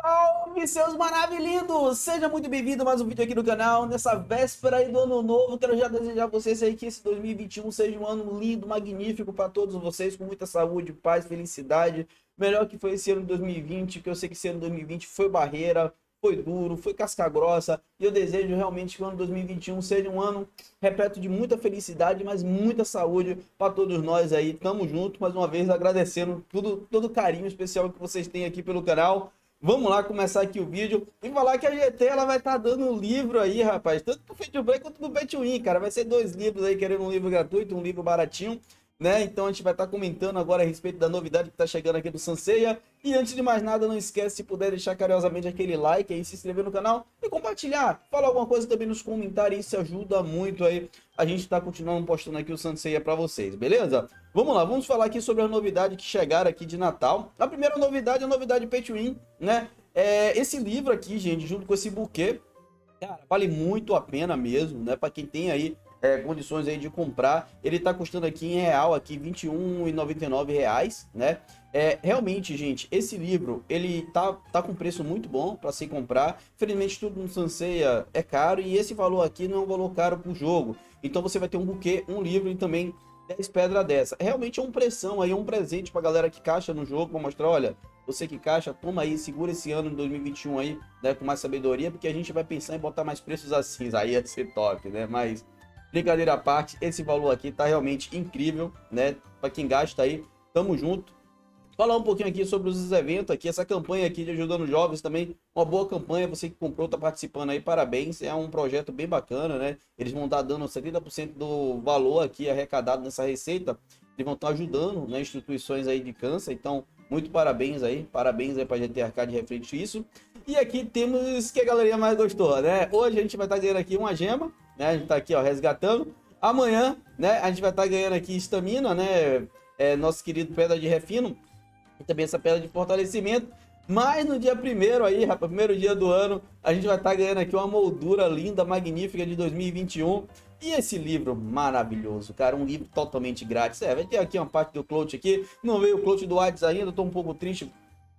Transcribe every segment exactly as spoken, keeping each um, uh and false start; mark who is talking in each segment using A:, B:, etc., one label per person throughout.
A: Salve, seus maravilhindos! Seja muito bem-vindo a mais um vídeo aqui no canal. Nessa véspera aí do ano novo, quero já desejar a vocês aí que esse dois mil e vinte e um seja um ano lindo, magnífico para todos vocês, com muita saúde, paz, felicidade. Melhor que foi esse ano de dois mil e vinte, que eu sei que esse ano de dois mil e vinte foi barreira, foi duro, foi casca grossa. E eu desejo realmente que o ano dois mil e vinte e um seja um ano repleto de muita felicidade, mas muita saúde para todos nós aí. Tamo junto, mais uma vez agradecendo tudo, todo o carinho especial que vocês têm aqui pelo canal. Vamos lá começar aqui o vídeo e falar que a G T ela vai estar tá dando um livro aí, rapaz, tanto pro Free to Play quanto pro Pay to Win, cara. Vai ser dois livros aí, querendo um livro gratuito, um livro baratinho, né? Então a gente vai estar tá comentando agora a respeito da novidade que tá chegando aqui do Sanseiya. E antes de mais nada, não esquece, se puder deixar carinhosamente aquele like aí, se inscrever no canal e compartilhar. Fala alguma coisa também nos comentários, isso ajuda muito aí. A gente tá continuando postando aqui o Sanseiya para vocês, beleza? Vamos lá, vamos falar aqui sobre as novidades que chegaram aqui de Natal. A primeira novidade é a novidade Pay to Win, né? É, esse livro aqui, gente, junto com esse buquê, cara, vale muito a pena mesmo, né? Para quem tem aí é, condições aí de comprar, ele tá custando aqui em real, aqui vinte e um reais e noventa e nove centavos, né? É, realmente, gente, esse livro, ele tá, tá com preço muito bom para se comprar. Infelizmente, tudo no Sanseiya é caro e esse valor aqui não é um valor caro pro jogo. Então você vai ter um buquê, um livro e também dez pedras dessa. Realmente é um pressão aí, é um presente pra galera que caixa no jogo, pra mostrar, olha, você que caixa, toma aí, segura esse ano de dois mil e vinte e um aí, né, com mais sabedoria, porque a gente vai pensar em botar mais preços assim, aí ia ser top, né? Mas, brincadeira à parte, esse valor aqui tá realmente incrível, né? Pra quem gasta aí, tamo junto. Falar um pouquinho aqui sobre os eventos aqui, essa campanha aqui de Ajudando Jovens também, uma boa campanha, você que comprou, tá participando aí, parabéns, é um projeto bem bacana, né? Eles vão estar dando setenta por cento do valor aqui arrecadado nessa receita, eles vão estar ajudando, né, instituições aí de câncer, então, muito parabéns aí, parabéns aí pra G T Arcade referente isso. E aqui temos que a galerinha mais gostou, né? Hoje a gente vai estar ganhando aqui uma gema, né? A gente tá aqui, ó, resgatando. Amanhã, né, a gente vai estar ganhando aqui estamina, né? É, nosso querido Pedra de Refino. E também essa pedra de fortalecimento. Mas no dia primeiro aí, rapaz, primeiro dia do ano, a gente vai estar ganhando aqui uma moldura linda, magnífica de dois mil e vinte e um. E esse livro maravilhoso, cara, um livro totalmente grátis. É, vai ter aqui uma parte do clout aqui. Não veio o clout do Hades ainda, tô um pouco triste,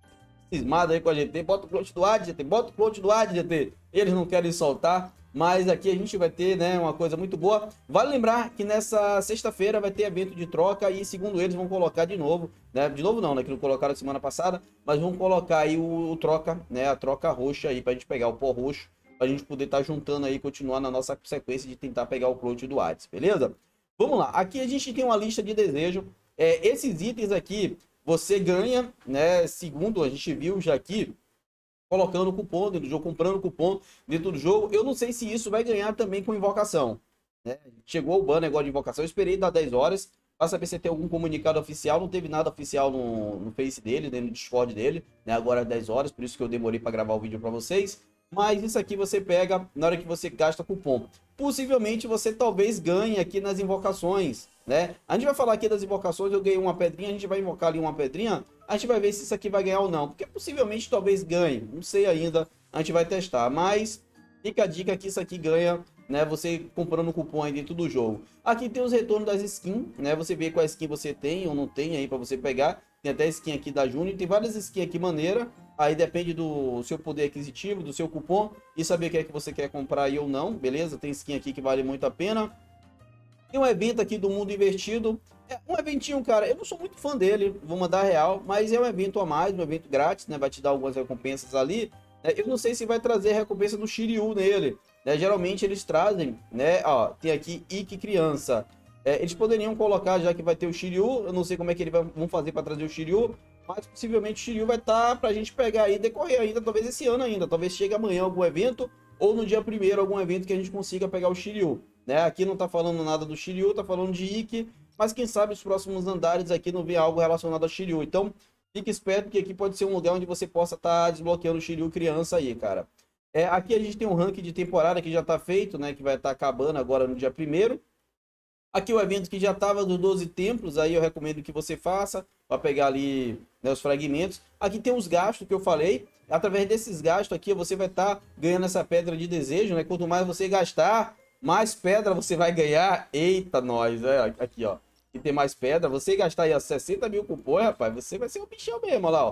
A: cismado aí com a G T. Bota o clout do Hades, G T, bota o clout do Hades, G T. Eles não querem soltar. Mas aqui a gente vai ter, né, uma coisa muito boa. Vale lembrar que nessa sexta-feira vai ter evento de troca e, segundo eles, vão colocar de novo, né? De novo não, né? Que não colocaram semana passada, mas vão colocar aí o, o troca, né? A troca roxa aí pra gente pegar o pó roxo, pra gente poder estar tá juntando aí e continuar na nossa sequência de tentar pegar o clout do Hades, beleza? Vamos lá, aqui a gente tem uma lista de desejo. É, esses itens aqui você ganha, né? Segundo a gente viu já aqui, colocando cupom dentro do jogo, comprando cupom dentro do jogo. Eu não sei se isso vai ganhar também com invocação, né? Chegou o ban negócio de invocação, eu esperei dar dez horas para saber se tem algum comunicado oficial. Não teve nada oficial no, no Face dele, no Discord dele, né? Agora é dez horas, por isso que eu demorei para gravar o vídeo para vocês. Mas isso aqui você pega na hora que você gasta cupom. Possivelmente você talvez ganhe aqui nas invocações, né? A gente vai falar aqui das invocações, eu ganhei uma pedrinha, a gente vai invocar ali uma pedrinha, a gente vai ver se isso aqui vai ganhar ou não, porque possivelmente talvez ganhe, não sei ainda, a gente vai testar, mas fica a dica que isso aqui ganha, né, você comprando o cupom aí dentro do jogo. Aqui tem os retornos das skins, né, você vê qual skin você tem ou não tem aí para você pegar, tem até skin aqui da Júnior, tem várias skins aqui maneira, aí depende do seu poder aquisitivo, do seu cupom, e saber o que é que você quer comprar aí ou não, beleza? Tem skin aqui que vale muito a pena. Tem um evento aqui do Mundo Invertido. É um eventinho, cara, eu não sou muito fã dele, vou mandar real, mas é um evento a mais, um evento grátis, né? Vai te dar algumas recompensas ali. Né? Eu não sei se vai trazer recompensa do Shiryu nele, né? Geralmente eles trazem, né? Ó, tem aqui Ikki Criança. É, eles poderiam colocar, já que vai ter o Shiryu, eu não sei como é que eles vão fazer para trazer o Shiryu, mas possivelmente o Shiryu vai estar tá pra gente pegar aí, decorrer ainda, talvez esse ano ainda, talvez chegue amanhã algum evento, ou no dia primeiro algum evento que a gente consiga pegar o Shiryu. Né? Aqui não tá falando nada do Shiryu, tá falando de Ikki, mas quem sabe os próximos andares aqui não vê algo relacionado ao Shiryu. Então, fique esperto que aqui pode ser um lugar onde você possa estar tá desbloqueando o Shiryu criança aí, cara. É, aqui a gente tem um ranking de temporada que já tá feito, né? Que vai estar tá acabando agora no dia primeiro. Aqui o evento que já tava dos doze templos, aí eu recomendo que você faça, para pegar ali, né, os fragmentos. Aqui tem os gastos que eu falei. Através desses gastos aqui, você vai estar tá ganhando essa pedra de desejo, né? Quanto mais você gastar, mais pedra você vai ganhar. Eita, nós, é, aqui, ó. Que tem mais pedra. Você gastar aí, ó, sessenta mil cupons, rapaz, você vai ser um bichão mesmo, olha lá, ó.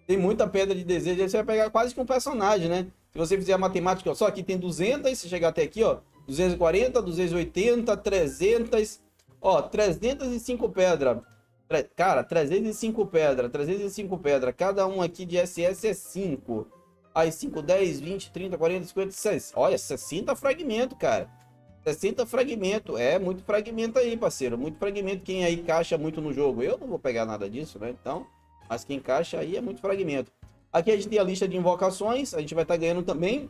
A: Tem muita pedra de desejo, aí você vai pegar quase que um personagem, né? Se você fizer a matemática, ó, só aqui tem duzentas, se chegar até aqui, ó, duzentos e quarenta, duzentos e oitenta, trezentas, ó, trezentas e cinco pedras. Cara, trezentas e cinco pedras, trezentas e cinco pedras. Cada um aqui de S S é cinco. Aí cinco, dez, vinte, trinta, quarenta, cinquenta, sessenta. Olha, sessenta fragmentos, cara. sessenta fragmentos. É muito fragmento aí, parceiro. Muito fragmento. Quem aí caixa muito no jogo? Eu não vou pegar nada disso, né? Então, mas quem caixa aí é muito fragmento. Aqui a gente tem a lista de invocações. A gente vai estar tá ganhando também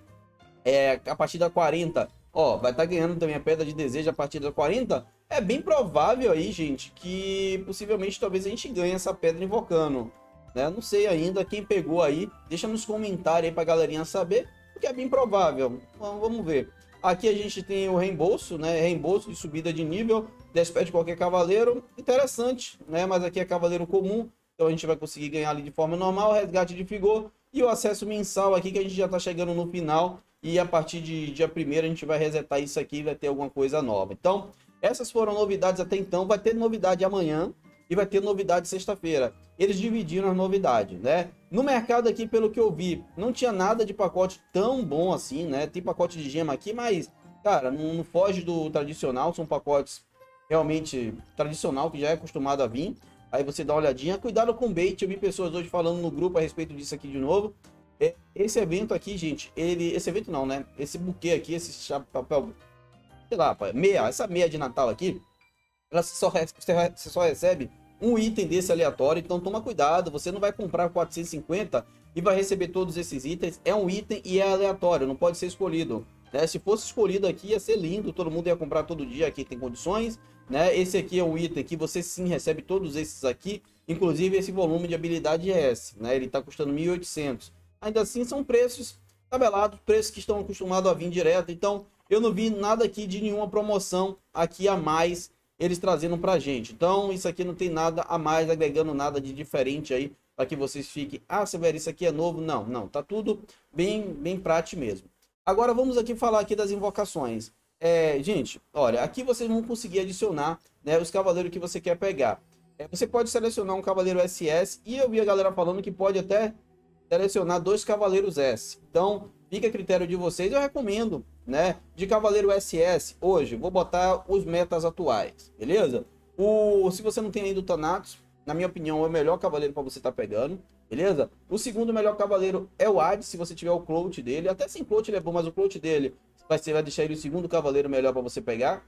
A: é, a partir da quarenta. Ó, vai estar tá ganhando também a pedra de desejo a partir da quarenta. É bem provável aí, gente, que possivelmente talvez a gente ganhe essa pedra invocando. Né? Não sei ainda quem pegou aí. Deixa nos comentários aí pra galerinha saber. Porque é bem provável. Então, vamos ver. Aqui a gente tem o reembolso, né? Reembolso de subida de nível. Despede qualquer cavaleiro. Interessante, né? Mas aqui é cavaleiro comum. Então a gente vai conseguir ganhar ali de forma normal. Resgate de vigor. E o acesso mensal aqui que a gente já tá chegando no final. E a partir de dia primeiro a gente vai resetar isso aqui e vai ter alguma coisa nova. Então, essas foram novidades até então. Vai ter novidade amanhã. E vai ter novidade sexta-feira. Eles dividiram as novidades, né? No mercado aqui, pelo que eu vi, não tinha nada de pacote tão bom assim, né? Tem pacote de gema aqui, mas, cara, não, não foge do tradicional. São pacotes realmente tradicional, que já é acostumado a vir. Aí você dá uma olhadinha. Cuidado com bait. Eu vi pessoas hoje falando no grupo a respeito disso aqui de novo. Esse evento aqui, gente, ele... Esse evento não, né? Esse buquê aqui, esse papel... Sei lá, meia, essa meia de Natal aqui, ela só, você só recebe um item desse aleatório, então toma cuidado, você não vai comprar quatrocentos e cinquenta e vai receber todos esses itens, é um item e é aleatório, não pode ser escolhido, né? Se fosse escolhido aqui ia ser lindo, todo mundo ia comprar todo dia, aqui tem condições, né? Esse aqui é um item que você sim recebe todos esses aqui, inclusive esse volume de habilidade S, né? Ele tá custando mil e oitocentos, ainda assim são preços tabelados, preços que estão acostumados a vir direto, então eu não vi nada aqui de nenhuma promoção aqui a mais, eles trazendo pra gente. Então, isso aqui não tem nada a mais, agregando nada de diferente aí, para que vocês fiquem, ah, Severo, isso aqui é novo. Não, não, tá tudo bem, bem prático mesmo. Agora, vamos aqui falar aqui das invocações. É, gente, olha, aqui vocês vão conseguir adicionar, né, os cavaleiros que você quer pegar. É, você pode selecionar um cavaleiro S S, e eu vi a galera falando que pode até selecionar dois cavaleiros S. Então, fica a critério de vocês, eu recomendo, né? De cavaleiro S S, hoje, vou botar os metas atuais, beleza? O, se você não tem ainda o Thanatos, na minha opinião, é o melhor cavaleiro para você estar tá pegando, beleza? O segundo melhor cavaleiro é o Hades, se você tiver o clout dele. Até sem clout ele é bom, mas o clout dele vai, ser, vai deixar ele o segundo cavaleiro melhor para você pegar.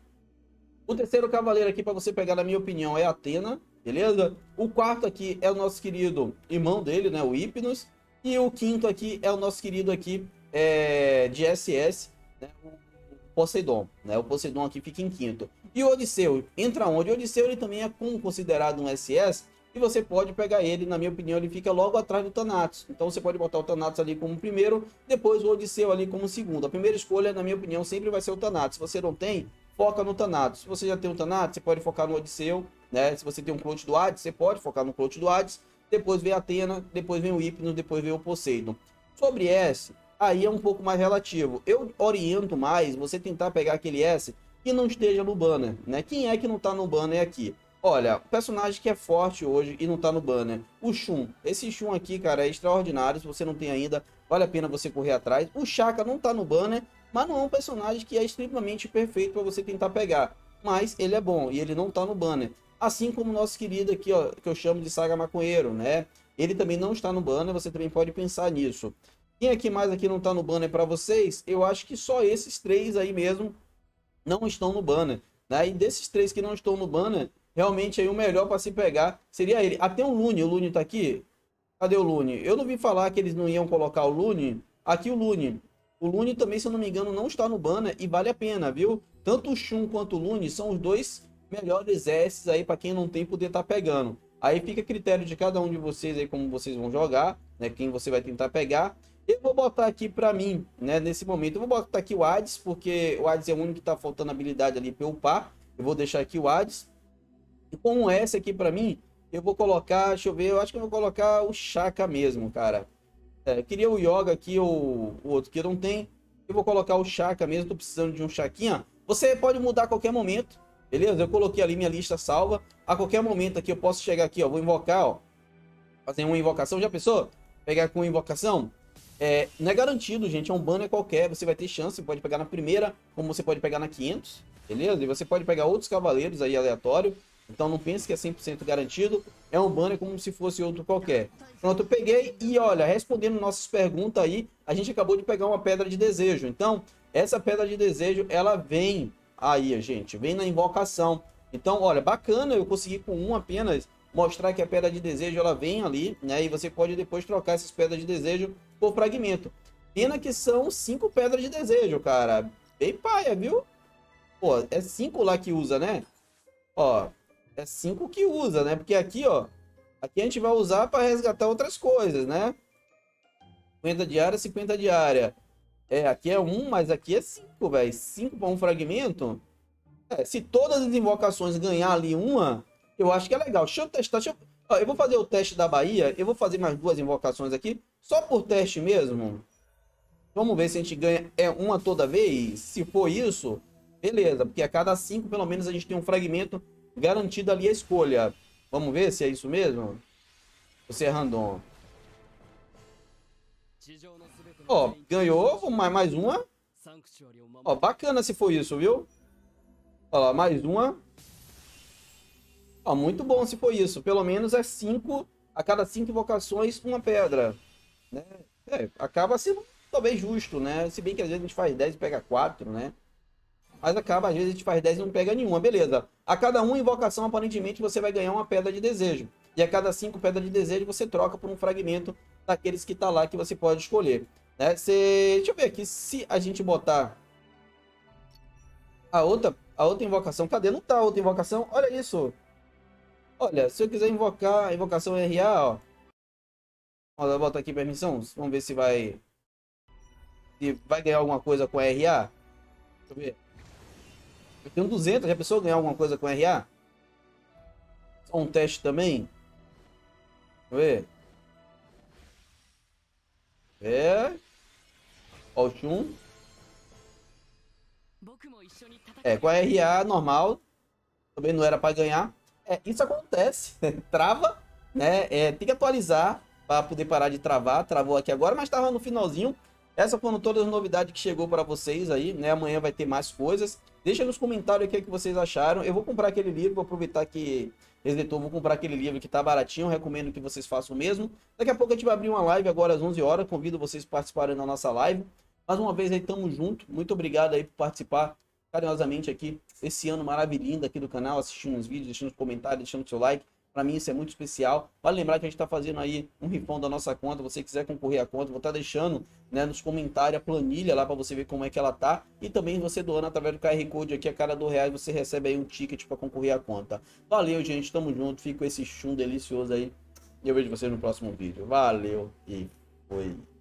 A: O terceiro cavaleiro aqui para você pegar, na minha opinião, é a Athena, beleza? O quarto aqui é o nosso querido irmão dele, né? O Hypnos. E o quinto aqui é o nosso querido aqui é, de S S, né, o Poseidon, né? O Poseidon aqui fica em quinto. E o Odisseu entra onde? O Odisseu ele também é considerado um S S e você pode pegar ele, na minha opinião, ele fica logo atrás do Thanatos. Então você pode botar o Thanatos ali como primeiro, depois o Odisseu ali como segundo. A primeira escolha, na minha opinião, sempre vai ser o Thanatos. Se você não tem, foca no Thanatos. Se você já tem o Thanatos, você pode focar no Odisseu, né? Se você tem um clout do Hades, você pode focar no clout do Hades. Depois vem a Athena, depois vem o Hypnos, depois vem o Poseidon. Sobre S, aí é um pouco mais relativo. Eu oriento mais você tentar pegar aquele S que não esteja no banner, né? Quem é que não tá no banner aqui? Olha, personagem que é forte hoje e não tá no banner. O Shun. Esse Shun aqui, cara, é extraordinário. Se você não tem ainda, vale a pena você correr atrás. O Shaka não tá no banner, mas não é um personagem que é extremamente perfeito para você tentar pegar. Mas ele é bom e ele não tá no banner. Assim como o nosso querido aqui, ó, que eu chamo de Saga Maconheiro, né? Ele também não está no banner, você também pode pensar nisso. Quem aqui mais aqui não está no banner para vocês? Eu acho que só esses três aí mesmo não estão no banner, né? E desses três que não estão no banner, realmente aí o melhor para se pegar seria ele. Até o Lune, o Lune tá aqui? Cadê o Lune? Eu não vi falar que eles não iam colocar o Lune. Aqui o Lune. O Lune também, se eu não me engano, não está no banner e vale a pena, viu? Tanto o Shun quanto o Lune são os dois melhores S aí para quem não tem poder estar tá pegando. Aí fica a critério de cada um de vocês aí como vocês vão jogar, né? Quem você vai tentar pegar. Eu vou botar aqui para mim, né? Nesse momento, eu vou botar aqui o Hades, porque o Hades é o único que tá faltando habilidade ali para upar. Eu vou deixar aqui o Hades. E com o S aqui para mim, eu vou colocar, deixa eu ver, eu acho que eu vou colocar o Shaka mesmo, cara. É, eu queria o Yoga aqui, ou o outro que eu não tenho. Eu vou colocar o Shaka mesmo, tô precisando de um Shaquinha. Você pode mudar a qualquer momento. Beleza? Eu coloquei ali minha lista salva. A qualquer momento aqui eu posso chegar aqui, ó. Vou invocar, ó. Fazer uma invocação. Já pensou? Pegar com invocação, é, não é garantido, gente, é um banner qualquer, você vai ter chance, você pode pegar na primeira, como você pode pegar na quinhentos, beleza? E você pode pegar outros cavaleiros aí aleatório, então não pense que é cem por cento garantido, é um banner como se fosse outro qualquer. Pronto, eu peguei e olha, respondendo nossas perguntas aí, a gente acabou de pegar uma pedra de desejo, então essa pedra de desejo, ela vem aí, gente, vem na invocação. Então, olha, bacana, eu consegui com um apenas mostrar que a pedra de desejo ela vem ali, né? E você pode depois trocar essas pedras de desejo por fragmento. Pena que são cinco pedras de desejo, cara. Bem paia, viu? Pô, é cinco lá que usa, né? Ó, é cinco que usa, né? Porque aqui, ó, aqui a gente vai usar para resgatar outras coisas, né? cinquenta diária, cinquenta diária. É, aqui é um, mas aqui é cinco, velho. cinco para um fragmento. É, se todas as invocações ganhar ali uma, eu acho que é legal. Deixa eu testar. Deixa eu... Ó, eu vou fazer o teste da Bahia. Eu vou fazer mais duas invocações aqui. Só por teste mesmo. Vamos ver se a gente ganha é uma toda vez. Se for isso, beleza. Porque a cada cinco, pelo menos, a gente tem um fragmento garantido ali a escolha. Vamos ver se é isso mesmo. Você é random. Ó, ganhou. Vamos mais, mais uma. Ó, bacana se for isso, viu? Ó lá, mais uma. Ó, muito bom se for isso. Pelo menos é cinco. A cada cinco invocações, uma pedra. Né? É, acaba sendo talvez justo, né? Se bem que às vezes a gente faz dez e pega quatro, né? Mas acaba, às vezes a gente faz dez e não pega nenhuma. Beleza. A cada uma invocação, aparentemente, você vai ganhar uma pedra de desejo. E a cada cinco pedras de desejo, você troca por um fragmento daqueles que tá lá que você pode escolher. Né? Cê... Deixa eu ver aqui. Se a gente botar a outra, a outra invocação. Cadê? Não tá a outra invocação? Olha isso. Olha, se eu quiser invocar a invocação R A, ó. Vou botar aqui permissão. Vamos ver se vai... Se vai ganhar alguma coisa com R A. Deixa eu ver. Eu tenho duzentos. Já pensou ganhar alguma coisa com R A? Só um teste também. Deixa eu ver. É. Ó, o Shun. É, com a R A normal. Também não era para ganhar. É, isso acontece. Trava, né? É, tem que atualizar para poder parar de travar. Travou aqui agora, mas estava no finalzinho. Essas foram todas as novidades que chegou para vocês aí, né? Amanhã vai ter mais coisas. Deixa nos comentários o que, é que vocês acharam. Eu vou comprar aquele livro, vou aproveitar que resetou, vou comprar aquele livro que tá baratinho. Recomendo que vocês façam o mesmo. Daqui a pouco a gente vai abrir uma live agora às onze horas. Convido vocês para participarem da nossa live. Mais uma vez aí, tamo junto. Muito obrigado aí por participar carinhosamente aqui esse ano maravilhoso aqui do canal, assistindo os vídeos, deixando os comentários, deixando o seu like. Para mim isso é muito especial. Vale lembrar que a gente está fazendo aí um rifão da nossa conta. Se você quiser concorrer à conta, vou estar tá deixando, né, nos comentários a planilha lá para você ver como é que ela tá. E também você doando através do Q R Code aqui, a cada dois reais você recebe aí um ticket para concorrer à conta. Valeu, gente. Tamo junto. Fica com esse chum delicioso aí. E eu vejo vocês no próximo vídeo. Valeu e foi.